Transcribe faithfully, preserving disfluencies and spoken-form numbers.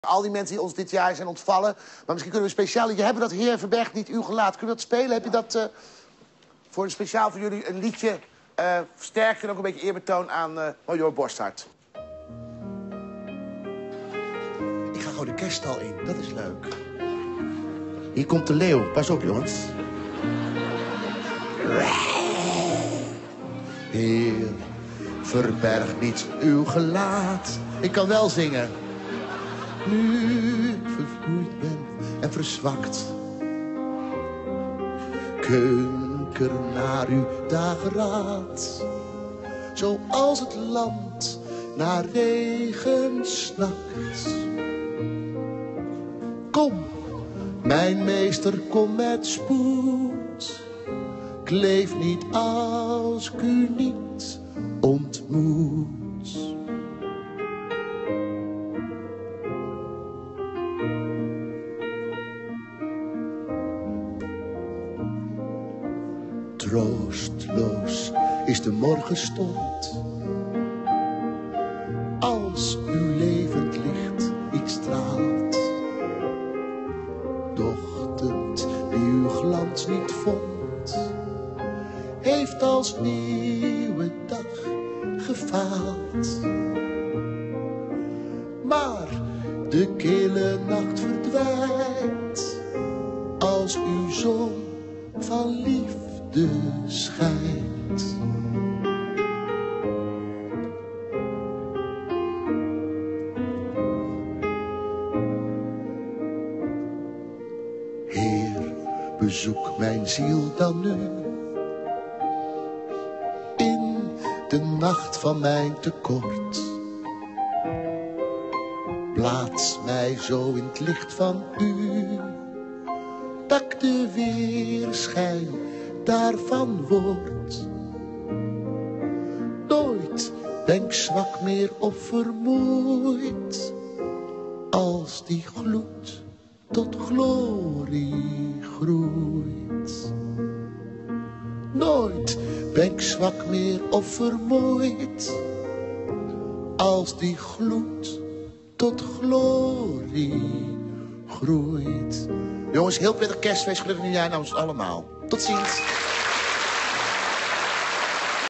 Al die mensen die ons dit jaar zijn ontvallen. Maar misschien kunnen we een speciaal liedje hebben dat Heer Verbergt niet uw gelaat. Kunnen we dat spelen? Heb je dat uh, voor een speciaal voor jullie een liedje uh, versterkt en ook een beetje eerbetoon aan uh, Major Borsthart? Ik ga gewoon de kerststal in, dat is leuk. Hier komt de leeuw, pas op jongens. Heer, verberg niet uw gelaat. Ik kan wel zingen. Nu ik vervloeid ben en verzwakt, kunker naar uw dageraad, zoals het land naar regen snakt. Kom, mijn meester, kom met spoed, ik leef niet als ik u niet ontmoet. Troostloos is de morgenstond, als uw levend licht niet straalt. De ochtend die uw glans niet vond, heeft als nieuwe dag gefaald. Maar de kille nacht verdwijnt, als uw zon van liefde de schijnt. Heer, bezoek mijn ziel dan nu, in de nacht van mijn tekort. Plaats mij zo in het licht van u, dat ik de weerschijn daarvan wordt. Nooit ben ik zwak meer of vermoeid, als die gloed tot glorie groeit. Nooit ben ik zwak meer of vermoeid, als die gloed tot glorie groeit. Jongens, heel prettig kerstfeest, gelukkig nieuwjaar namens ons allemaal. Tot ziens.